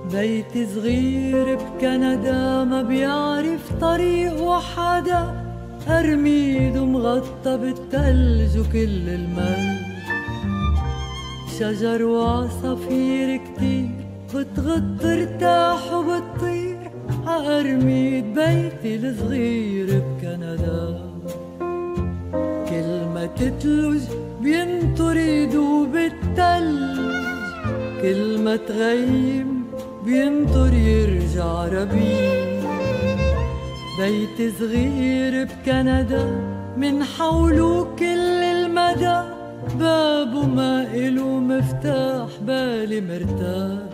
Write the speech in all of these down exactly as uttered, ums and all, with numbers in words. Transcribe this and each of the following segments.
بيت صغير بكندا ما بيعرف طريقه حدا، أرميد مغطى بالتلج وكل المي، شجر وعصافير كتير بتغط ارتاح وبتطير عأرميد بيتي الصغير بكندا. كلمة تتلج بينطر يدوب التلج، كلمة غيم بينطر يرجع ربيع. بيت صغير بكندا من حوله كل المدى، بابه ما إله مفتاح بالي مرتاح،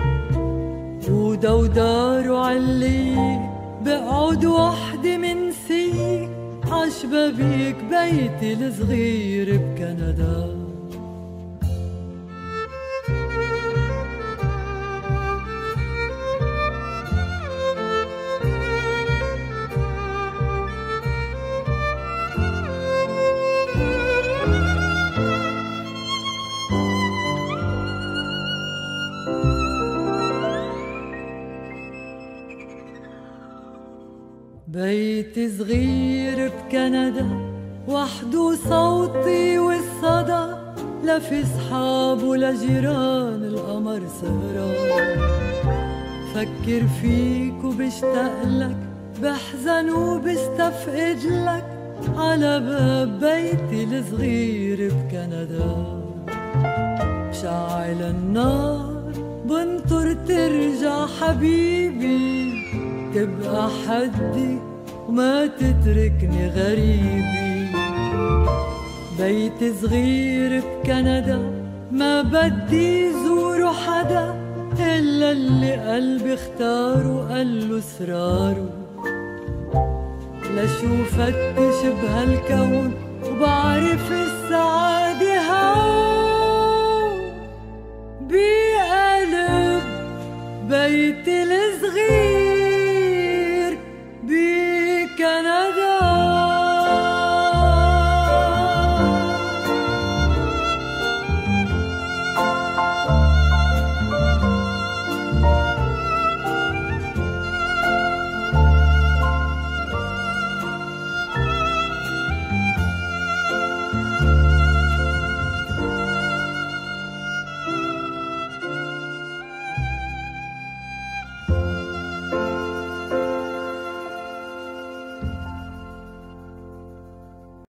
ودوداره علية بقعد وحدي منسية عشبابيك بيتي الصغير بكندا. بيت صغير بكندا وحده صوتي والصدى، لا في صحاب ولا جيران القمر سهران. فكر فيك وبشتاقلك، بحزن وبستفقد لك، على باب بيتي الصغير بكندا. بشعل النار بنطر ترجع حبيبي، تبقى حدي وما تتركني غريبي. بيت صغير بكندا ما بدي زوره حدا، إلا اللي قلبي اختاره قاله اسراره. لشو فتش بهالكون وبعرف السعادة هون بقلب بيتي